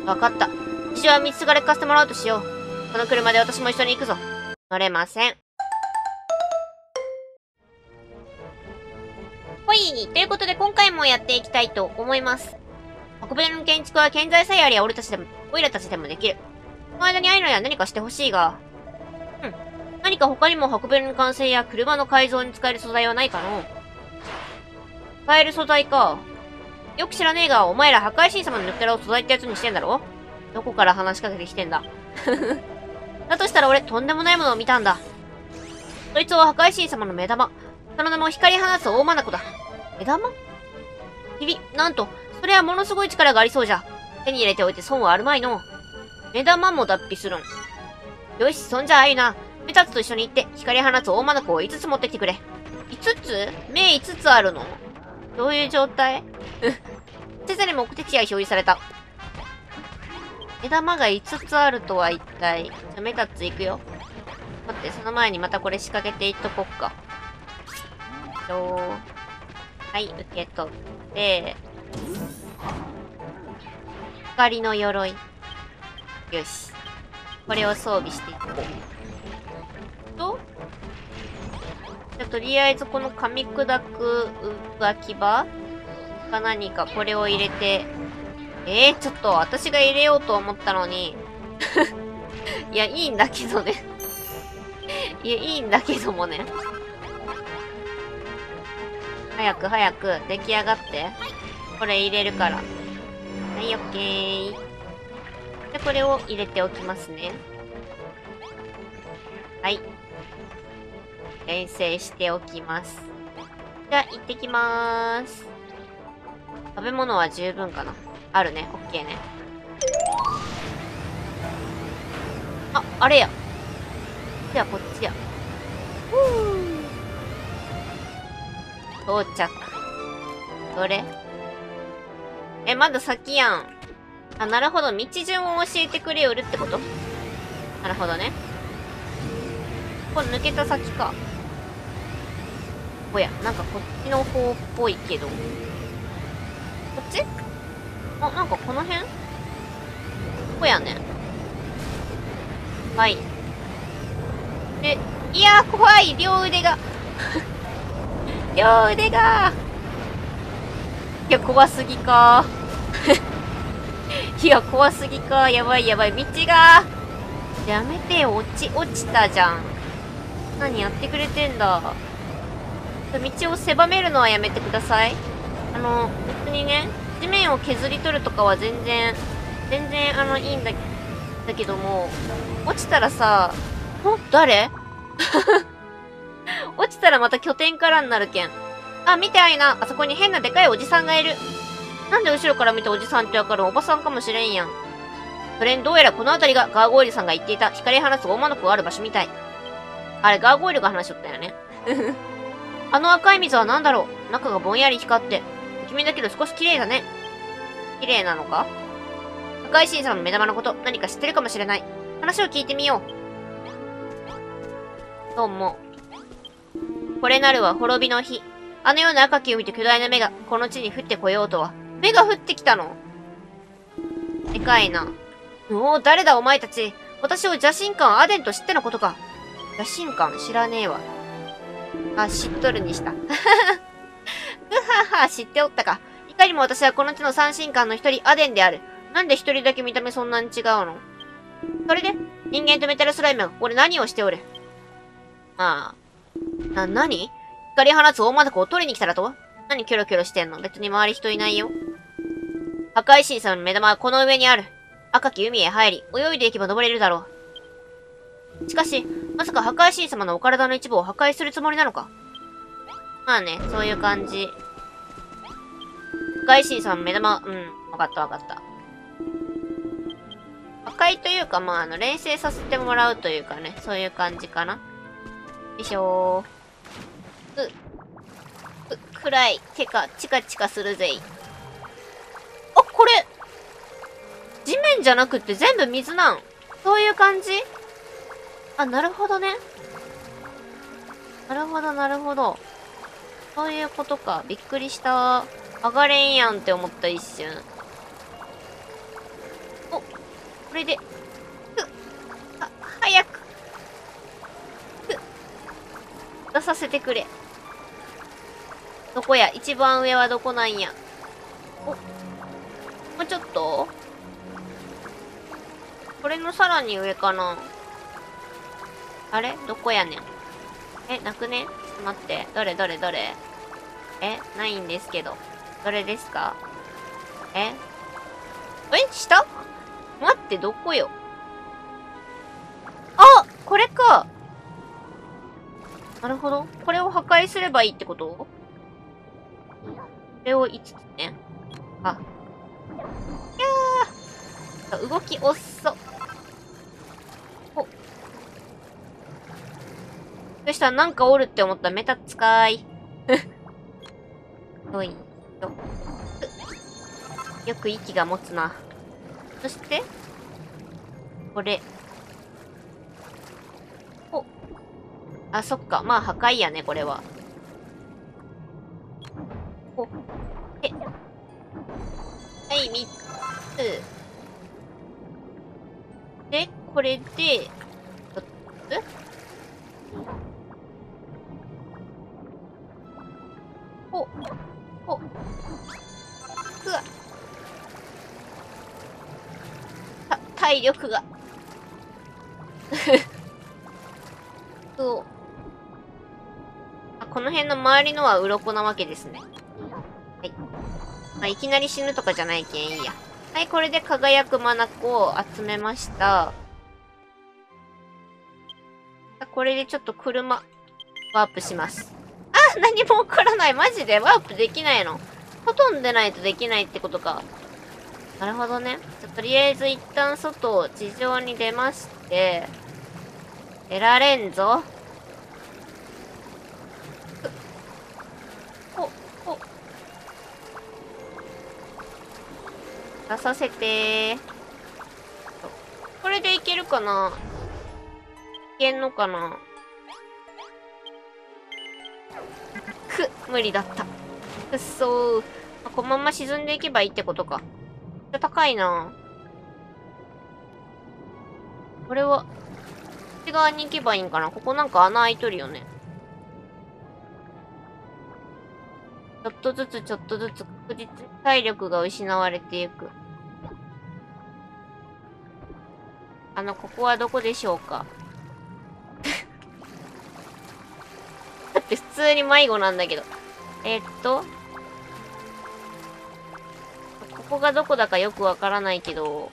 わかった。事情は道すがれかせてもらうとしよう。この車で私も一緒に行くぞ。乗れません。ほい。ということで今回もやっていきたいと思います。箱舟の建築は建材さえありゃオイラたちでもできる。その間にアイナには何かしてほしいが。何か他にも箱舟の完成や車の改造に使える素材はないかの？使える素材か。よく知らねえが、お前ら破壊神様の抜け殻を素材ってやつにしてんだろ？どこから話しかけてきてんだ。だとしたら俺、とんでもないものを見たんだ。そいつは破壊神様の目玉。その名も光り放つ大眼だ。目玉？なんと、それはものすごい力がありそうじゃ。手に入れておいて損はあるまいの。目玉も脱皮するん。よし、そんじゃあいいな。メタツと一緒に行って、光り放つ大眼を5つ持ってきてくれ。5つ？目5つあるの？どういう状態？地図に目的地が表示された。目玉が5つあるとは一体。じゃあメタツ行くよ。待って、その前にまたこれ仕掛けていっとこっか。はい、受け取って、光の鎧。よし。これを装備していこう。じゃあとりあえずこの噛み砕く浮き場か何かこれを入れて、ちょっと私が入れようと思ったのに。いや、いいんだけどね。いや、いいんだけどもね。早く早く出来上がって。これ入れるから。はい、オッケー。で、これを入れておきますね。はい。遠征しておきます。じゃあ、行ってきまーす。食べ物は十分かな？あるね。オッケーね。あ、あれや。じゃあ、こっちや。到着。どれ？まだ先やん。あ、なるほど。道順を教えてくれよるってこと？なるほどね。これ抜けた先か。おや、なんかこっちの方っぽいけど。こっち？あ、なんかこの辺？こやね。はい。で、いやー、怖い！両腕が。両腕が。いや、怖すぎかー。いや、怖すぎかー。やばいやばい。道が。やめてよ。落ちたじゃん。何やってくれてんだ。道を狭めるのはやめてください。別にね、地面を削り取るとかは全然、いいんだけども、落ちたらさ、誰落ちたらまた拠点からになるけん。あ、見てあいな。あそこに変なでかいおじさんがいる。なんで後ろから見ておじさんってわかる？おばさんかもしれんやん。それにどうやらこの辺りがガーゴイルさんが言っていた光り放つ大眼がある場所みたい。あれ、ガーゴイルが話しとったよね。あの赤い水は何だろう？中がぼんやり光って。不気味だけど少し綺麗だね。綺麗なのか？破壊神様の目玉のこと何か知ってるかもしれない。話を聞いてみよう。どうも。これなるは滅びの日。あのような赤き海と巨大な目がこの地に降ってこようとは。目が降ってきたの？でかいな。おお、誰だお前たち。私を邪神官アデンと知ってのことか。邪神官知らねえわ。あ、知っとるにした。ぐはは、知っておったか。いかにも私はこの地の三神官の一人、アデンである。なんで一人だけ見た目そんなに違うの？それで、人間とメタルスライムがここで何をしておる？何？光り放つ大眼を取りに来たらと？何キョロキョロしてんの？別に周り人いないよ。破壊神様の目玉はこの上にある。赤き海へ入り、泳いでいけば登れるだろう。しかし、まさか破壊神様のお体の一部を破壊するつもりなのか？まあね、そういう感じ。破壊神様の目玉、わかったわかった。破壊というか、錬成させてもらうというかね、そういう感じかな。よいしょー。暗い。てか、チカチカするぜい。あ、これ地面じゃなくって全部水なん？そういう感じ？あ、なるほどね。なるほど、なるほど。そういうことか。びっくりした。上がれんやんって思った一瞬。お、 れで、早く、出させてくれ。どこや？一番上はどこなんや？お、もうちょっと？これのさらに上かな？あれどこやねん。なくね？ちょっと待って。どれ？ないんですけど。どれですか？下？待って、どこよ？あ！これか！なるほど。これを破壊すればいいってこと？これを5つね。あ。いやー。動き遅っ。お。そしたらなんかおるって思ったらメタ使い。よいしょ。よく息が持つな。そして、これ。お。あ、そっか。まあ、破壊やね、これは。お。はい、3つ。で、これで、4つ？お。うわ。体力が。そう。この辺の周りのは鱗なわけですね。はい。まあ、いきなり死ぬとかじゃないけんいいや。はい、これで輝く眼を集めました。これでちょっと車、ワープします。あ、何も起こらない。マジでワープできないの？外に出ないとできないってことか。なるほどね。とりあえず一旦外、地上に出まして、出られんぞ。出させてー。これでいけるかな？いけんのかな？無理だった。くっそー。このまま沈んでいけばいいってことか。高いな。これは、こっち側に行けばいいんかな？ここなんか穴開いとるよね。ちょっとずつ確実に体力が失われていく。ここはどこでしょうか？だって普通に迷子なんだけど。ここがどこだかよくわからないけど。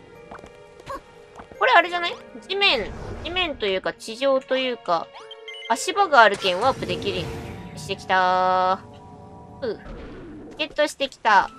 これあれじゃない？地面というか地上というか、足場があるけんワープできる。してきたー。ゲットしてきた。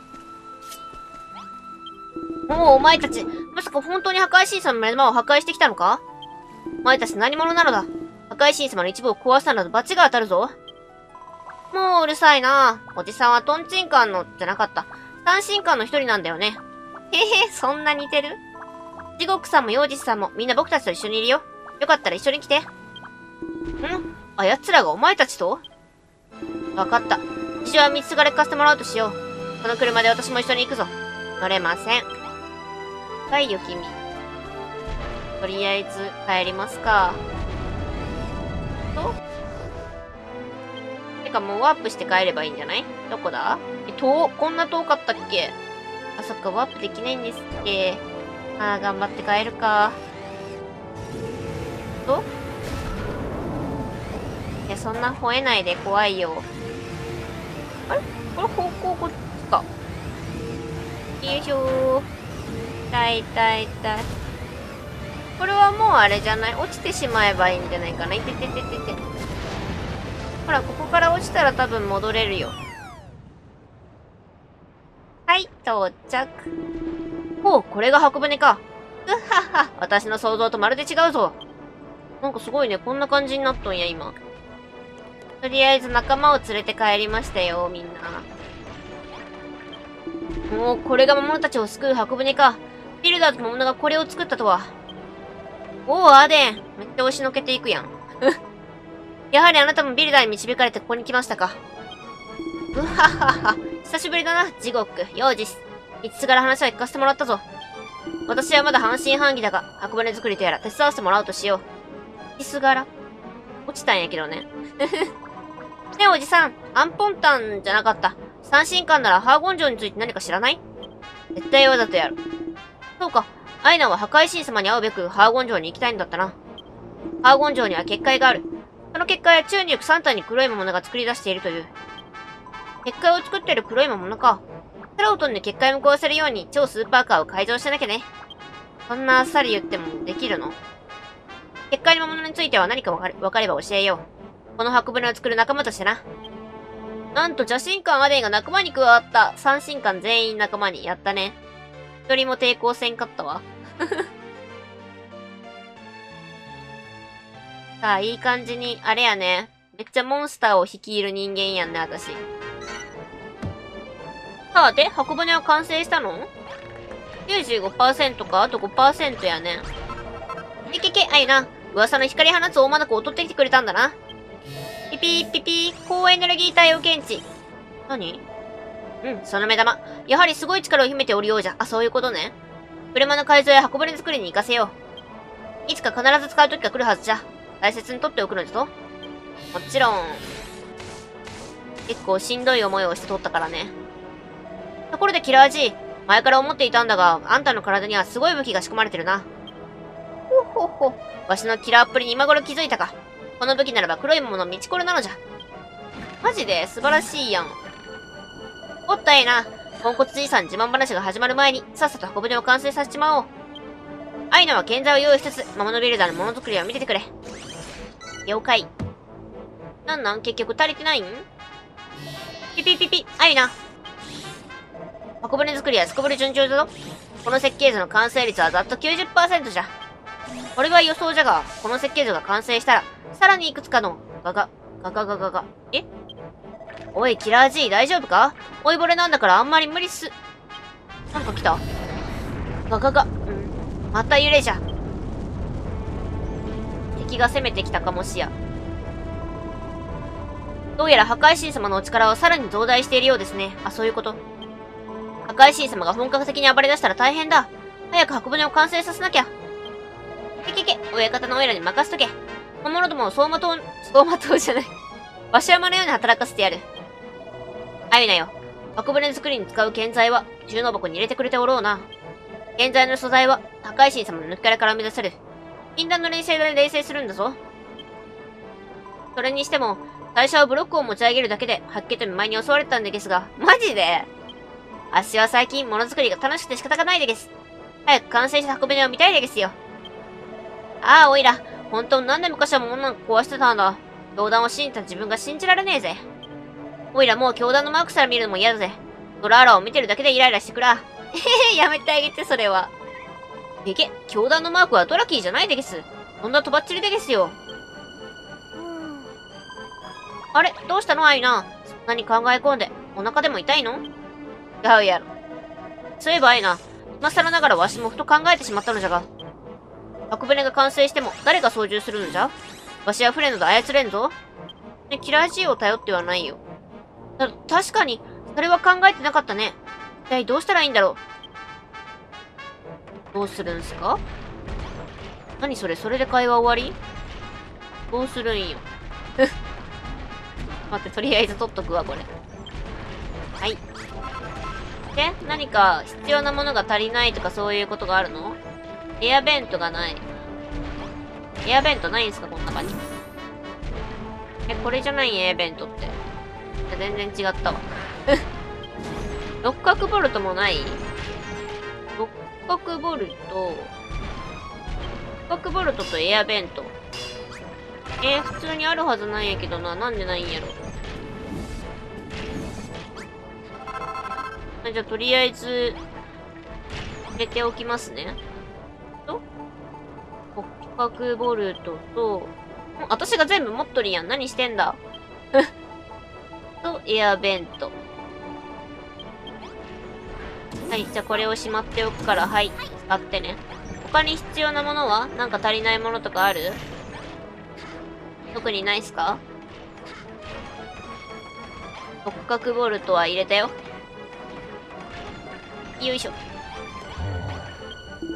もうお前たち、まさか本当に破壊神様の目の前を破壊してきたのか？お前たち何者なのだ？破壊神様の一部を壊したなど罰が当たるぞ。もううるさいな。おじさんはトンチンカンの、じゃなかった。三神官の一人なんだよね。へへ、そんな似てる？地獄さんも妖術さんもみんな僕たちと一緒にいるよ。よかったら一緒に来て。あ奴らがお前たちと？わかった。事情は道すがれかせてもらうとしよう。この車で私も一緒に行くぞ。乗れません。はいよ、君。とりあえず、帰りますか。てか、もうワープして帰ればいいんじゃない？どこだ？こんな遠かったっけ？あ、そっか、ワープできないんですって。頑張って帰るか。いや、そんな吠えないで怖いよ。あれ？これ方向こっちか。よいしょー。痛い。これはもうあれじゃない？落ちてしまえばいいんじゃないかな。いて。ほら、ここから落ちたら多分戻れるよ。はい、到着。ほう、これが箱舟か。うっはっは、私の想像とまるで違うぞ。なんかすごいね、こんな感じになっとんや、今。とりあえず仲間を連れて帰りましたよ、みんな。もう、これが魔物たちを救う箱舟か。ビルダーと魔物がこれを作ったとは。おお、アーデン。めっちゃ押しのけていくやん。やはりあなたもビルダーに導かれてここに来ましたか。うははは。久しぶりだな、地獄、妖術。5つから話は聞かせてもらったぞ。 私はまだ半信半疑だが、箱舟作りとやら手伝わせてもらおうとしよう。キス柄落ちたんやけどね。ねえおじさん、アンポンタンじゃなかった。三神官ならハーゴン城について何か知らない？絶対わざとやる。そうか、アイナは破壊神様に会うべくハーゴン城に行きたいんだったな。ハーゴン城には結界がある。その結界は宙に行くサンタに黒い魔物が作り出しているという。結界を作っている黒い魔物か。空を飛んで結界を壊せるように超スーパーカーを改造しなきゃね。そんなあっさり言ってもできるの？結界の魔物については何かわかれば教えよう。この箱舟を作る仲間としてな。なんと邪神官アデンが仲間に加わった。三神官全員仲間に。やったね。一人も抵抗せんかったわ。さあ、いい感じに、あれやね。めっちゃモンスターを率いる人間やんね、私。さあ、で、箱舟は完成したの？ 95% か、あと 5% やね。あいな。噂の光放つ大眼を取ってきてくれたんだな。ピピーピピー、高エネルギー体を検知。何？うん、その目玉。やはりすごい力を秘めておるようじゃ。あ、そういうことね。車の改造や箱舟作りに行かせよう。いつか必ず使う時が来るはずじゃ。大切に取っておくのじゃぞ。もちろん。結構しんどい思いをして取ったからね。ところでキラー G、前から思っていたんだが、あんたの体にはすごい武器が仕込まれてるな。ほほほ。わしのキラーっぷりに今頃気づいたか。この武器ならば黒いものの道これなのじゃ。マジで素晴らしいやん。おったいな。ポンコツじいさん自慢話が始まる前に、さっさと箱舟を完成させちまおう。アイナは建材を用意しつつ、魔物ビルダーのものづくりを見ててくれ。了解。なん結局足りてないん？ピピピピ、アイナ。箱舟作りはすこぶる順調だぞ。この設計図の完成率はざっと 90% じゃ。これは予想じゃが、この設計図が完成したら、さらにいくつかの、ガ。え？おい、キラー G 大丈夫か？追い惚れなんだからあんまり無理っす。なんか来た？また揺れじゃ。敵が攻めてきたかもしや。どうやら破壊神様のお力をさらに増大しているようですね。あ、そういうこと。破壊神様が本格的に暴れ出したら大変だ。早く箱舟を完成させなきゃ。親方のオイラに任せとけ。魔物どもを走馬灯じゃない。わし山のように働かせてやる。あゆなよ。箱舟作りに使う建材は、収納箱に入れてくれておろうな。建材の素材は、破壊神様の抜き殻から生み出される。禁断の冷静で冷製するんだぞ。それにしても、最初はブロックを持ち上げるだけで、発見と見舞いに襲われたんでですが、マジで？あっしは最近、物作りが楽しくて仕方がないでです。早く完成した箱舟を見たいでですよ。ああ、おいら。本当になんで昔は物なんか壊してたんだ。教団を信じた自分が信じられねえぜ。おいらもう教団のマークすら見るのも嫌だぜ。ドラーラを見てるだけでイライラしてくら。やめてあげて、それは。教団のマークはドラキーじゃないでげす。そんなとばっちりでげすよ。あれ、どうしたのアイナ。そんなに考え込んで、お腹でも痛いの？やうやろ。そういえばアイナ、今更ながらわしもふと考えてしまったのじゃが。箱舟が完成しても誰が操縦するのじゃ？わしは船など操れんぞ。ね、キラー G を頼ってはないよ。確かに、それは考えてなかったね。一体どうしたらいいんだろう。どうするんすか？何それで会話終わり？どうするんよ。待って、とりあえず取っとくわ、これ。はい。で、何か必要なものが足りないとかそういうことがあるの？エアベントがない。エアベントないんすか、この中に。これじゃないエアベントって。全然違ったわ。六角ボルトもない？六角ボルトとエアベント。普通にあるはずなんやけどな。なんでないんやろ。じゃあ、とりあえず、入れておきますね。六角ボルトと、私が全部持っとるやん。何してんだ。と、エアベント。はい、じゃあこれをしまっておくから、はい、使ってね。他に必要なものは？なんか足りないものとかある？特にないっすか？六角ボルトは入れたよ。よいしょ。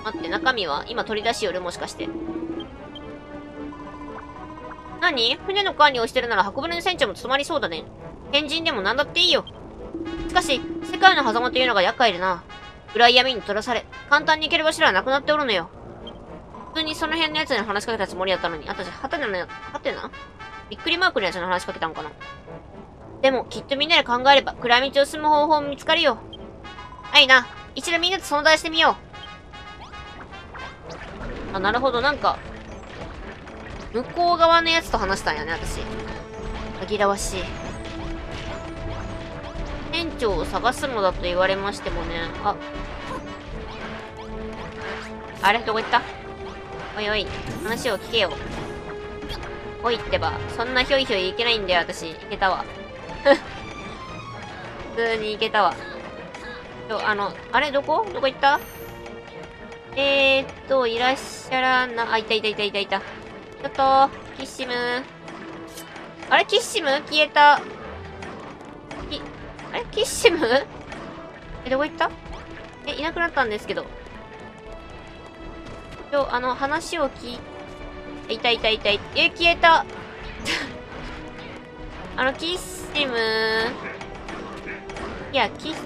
待って、中身は今取り出しよるもしかして。何？船の管理をしてるなら箱舟の船長も務まりそうだね。変人でも何だっていいよ。しかし、世界の狭間というのが厄介でな。暗い闇に取らされ、簡単に行ける場所ではなくなっておるのよ。普通にその辺のやつに話しかけたつもりやったのに、私、はてなびっくりマークのやつに話しかけたんかな。でも、きっとみんなで考えれば、暗い道を進む方法も見つかるよ。はいな。一度みんなと相談してみよう。あ、なるほど、なんか、向こう側のやつと話したんやね、私。紛らわしい。店長を探すのだと言われましてもね。あれどこ行った？おいおい、話を聞けよ。おいってば、そんなひょいひょいいけないんだよ、私。いけたわ。普通にいけたわ。あれどこ行った？いらっしゃらな、いた。ちょっと、キッシム。あれキッシム消えた。あれキッシムどこ行った？いなくなったんですけど。話を聞い、いた。消えた。キッシム。いや、キッ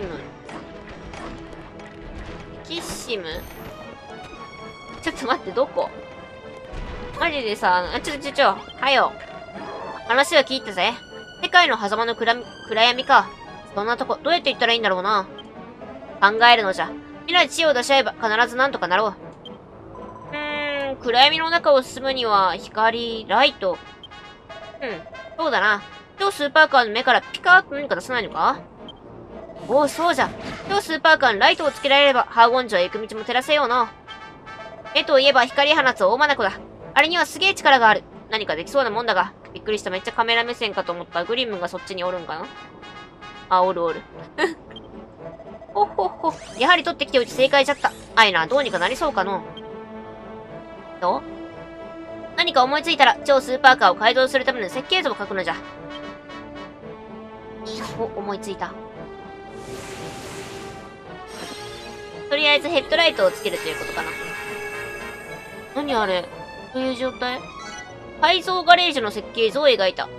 シム。ちょっと待って、どこ？マジでさ、はよ。話は聞いたぜ。世界の狭間の暗闇か。そんなとこ、どうやって行ったらいいんだろうな。考えるのじゃ。みんなで知恵を出し合えば必ずなんとかなろう。暗闇の中を進むには、光、ライト。そうだな。超スーパーカーの目からピカーッと何か出さないのか？おお、そうじゃ。超スーパーカーにライトをつけられれば、ハーゴン城へ行く道も照らせような。絵といえば光放つ大眼だ。あれにはすげえ力がある。何かできそうなもんだが。びっくりした。めっちゃカメラ目線かと思った。グリムがそっちにおるんかな？おる。ほっ。やはり取ってきておいて正解じゃった。あいな、どうにかなりそうかの。何か思いついたら、超スーパーカーを改造するための設計図を書くのじゃ。思いついた。とりあえずヘッドライトをつけるということかな。何あれ？どういう状態？改造ガレージの設計図を描いた。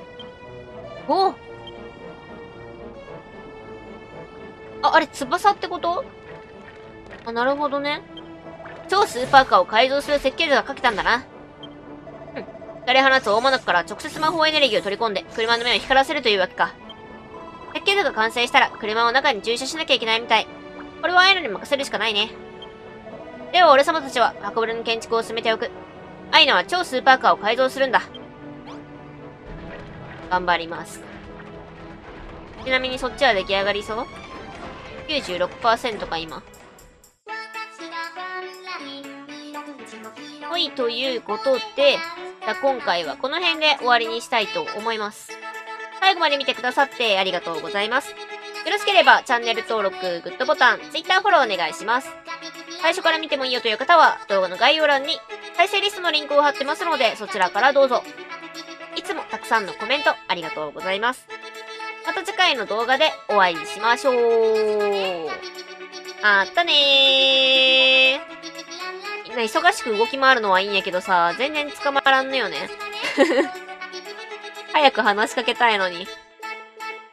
あれ、翼ってこと？なるほどね。超スーパーカーを改造する設計図が書けたんだな。光放つ大眼から直接魔法エネルギーを取り込んで、車の目を光らせるというわけか。設計図が完成したら、車を中に駐車しなきゃいけないみたい。これはアイナに任せるしかないね。では俺様たちは、箱舟の建築を進めておく。アイナは超スーパーカーを改造するんだ。頑張ります。ちなみにそっちは出来上がりそう？ 96% か今。はい、ということで、今回はこの辺で終わりにしたいと思います。最後まで見てくださってありがとうございます。よろしければチャンネル登録、グッドボタン、Twitter フォローお願いします。最初から見てもいいよという方は動画の概要欄に再生リストのリンクを貼ってますのでそちらからどうぞ。いつもたくさんのコメントありがとうございます。また次回の動画でお会いしましょう。あったねー。みんな忙しく動き回るのはいいんやけどさ、全然捕まらんのよね。早く話しかけたいのに。